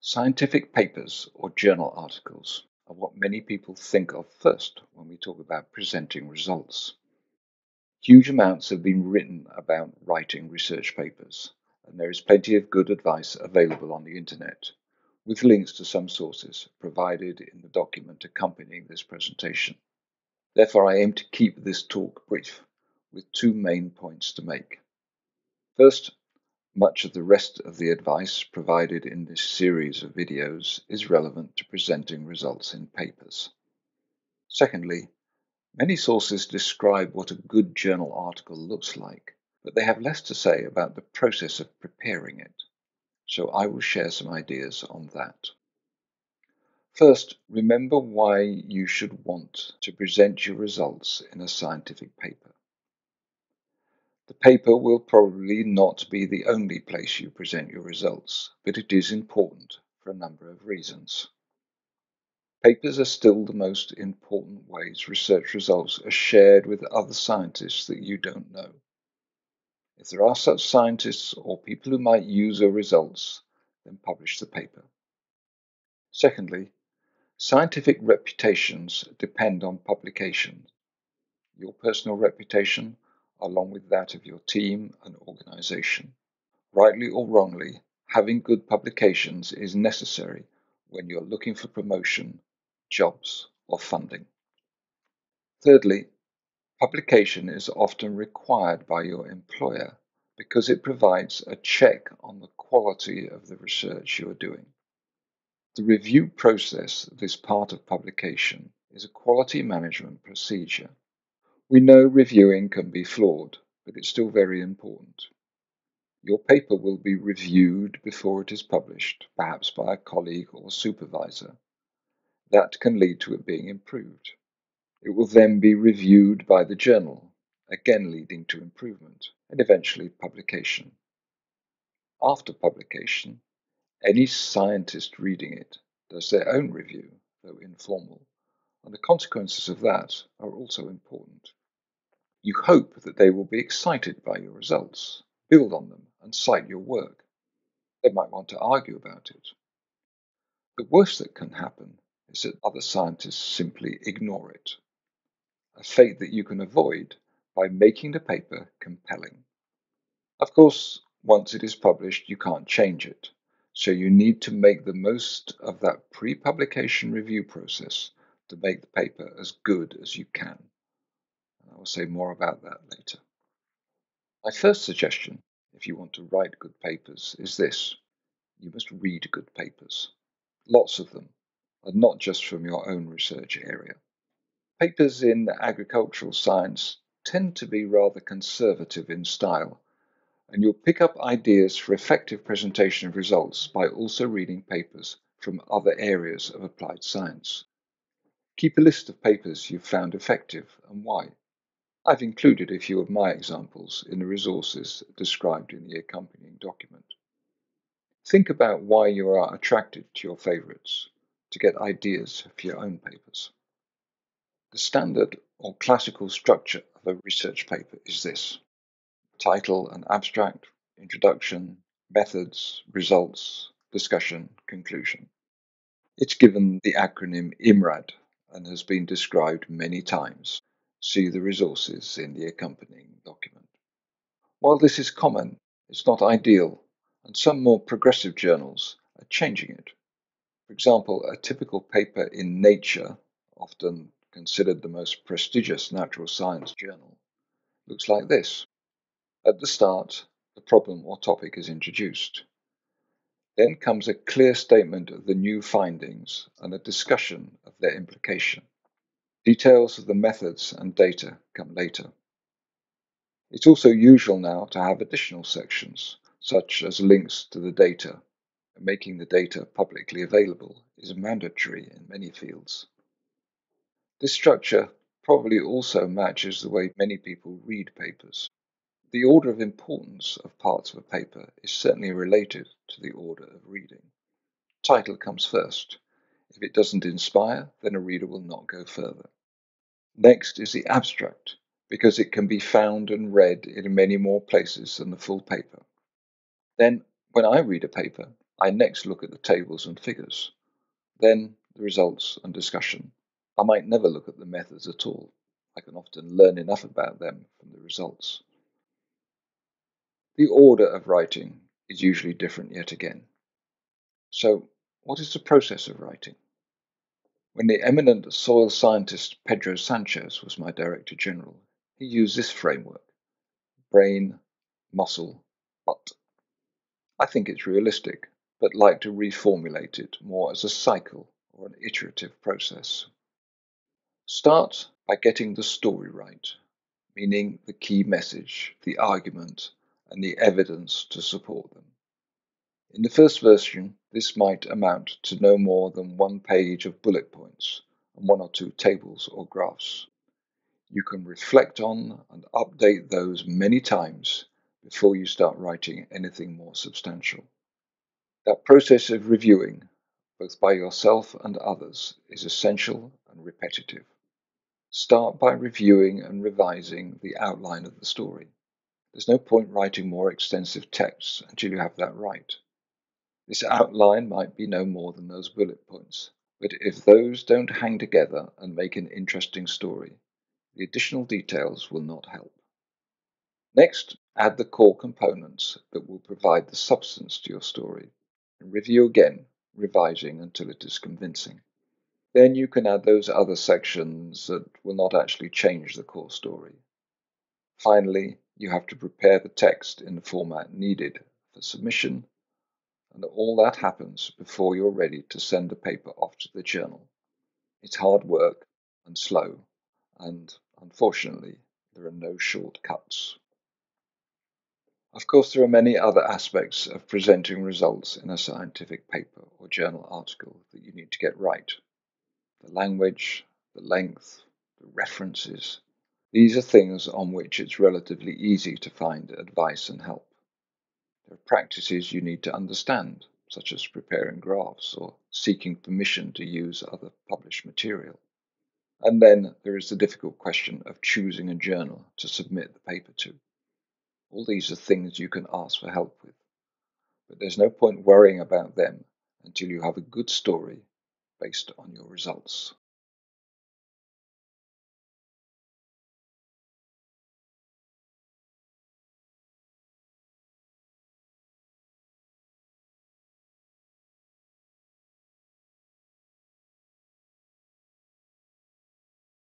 Scientific papers or journal articles are what many people think of first when we talk about presenting results. Huge amounts have been written about writing research papers, and there is plenty of good advice available on the internet, with links to some sources provided in the document accompanying this presentation. Therefore, I aim to keep this talk brief, with two main points to make. First, much of the rest of the advice provided in this series of videos is relevant to presenting results in papers. Secondly, many sources describe what a good journal article looks like, but they have less to say about the process of preparing it. So I will share some ideas on that. First, remember why you should want to present your results in a scientific paper. The paper will probably not be the only place you present your results, but it is important for a number of reasons. Papers are still the most important ways research results are shared with other scientists that you don't know. If there are such scientists or people who might use your results, then publish the paper. Secondly, scientific reputations depend on publication. Your personal reputation, along with that of your team and organization. Rightly or wrongly, having good publications is necessary when you're looking for promotion, jobs, or funding. Thirdly, publication is often required by your employer because it provides a check on the quality of the research you are doing. The review process, this part of publication, is a quality management procedure. We know reviewing can be flawed, but it's still very important. Your paper will be reviewed before it is published, perhaps by a colleague or supervisor. That can lead to it being improved. It will then be reviewed by the journal, again leading to improvement, and eventually publication. After publication, any scientist reading it does their own review, though informal, and the consequences of that are also important. You hope that they will be excited by your results, build on them, and cite your work. They might want to argue about it. The worst that can happen is that other scientists simply ignore it, a fate that you can avoid by making the paper compelling. Of course, once it is published, you can't change it, so you need to make the most of that pre-publication review process to make the paper as good as you can. And I will say more about that later. My first suggestion, if you want to write good papers, is this. You must read good papers, lots of them, and not just from your own research area. Papers in agricultural science tend to be rather conservative in style, and you'll pick up ideas for effective presentation of results by also reading papers from other areas of applied science. Keep a list of papers you've found effective and why. I've included a few of my examples in the resources described in the accompanying document. Think about why you are attracted to your favorites to get ideas for your own papers. The standard or classical structure of a research paper is this: title and abstract, introduction, methods, results, discussion, conclusion. It's given the acronym IMRAD and has been described many times. See the resources in the accompanying document. While this is common, it's not ideal, and some more progressive journals are changing it. For example, a typical paper in Nature, often considered the most prestigious natural science journal, looks like this. At the start, the problem or topic is introduced. Then comes a clear statement of the new findings and a discussion of their implication. Details of the methods and data come later. It's also usual now to have additional sections, such as links to the data. Making the data publicly available is mandatory in many fields. This structure probably also matches the way many people read papers. The order of importance of parts of a paper is certainly related to the order of reading. Title comes first. If it doesn't inspire, then a reader will not go further. Next is the abstract, because it can be found and read in many more places than the full paper. Then, when I read a paper, I next look at the tables and figures, then the results and discussion. I might never look at the methods at all. I can often learn enough about them from the results. The order of writing is usually different yet again. So, what is the process of writing? When the eminent soil scientist Pedro Sanchez was my Director General, he used this framework: brain, muscle, butt. I think it's realistic, but like to reformulate it more as a cycle or an iterative process. Start by getting the story right, meaning the key message, the argument, and the evidence to support them. In the first version, this might amount to no more than one page of bullet points and one or two tables or graphs. You can reflect on and update those many times before you start writing anything more substantial. That process of reviewing, both by yourself and others, is essential and repetitive. Start by reviewing and revising the outline of the story. There's no point writing more extensive texts until you have that right. This outline might be no more than those bullet points, but if those don't hang together and make an interesting story, the additional details will not help. Next, add the core components that will provide the substance to your story, and review again, revising until it is convincing. Then you can add those other sections that will not actually change the core story. Finally, you have to prepare the text in the format needed for submission, and all that happens before you're ready to send the paper off to the journal. It's hard work and slow, and unfortunately, there are no shortcuts. Of course, there are many other aspects of presenting results in a scientific paper or journal article that you need to get right. The language, the length, the references. These are things on which it's relatively easy to find advice and help. There are practices you need to understand, such as preparing graphs or seeking permission to use other published material. And then there is the difficult question of choosing a journal to submit the paper to. All these are things you can ask for help with, but there's no point worrying about them until you have a good story based on your results.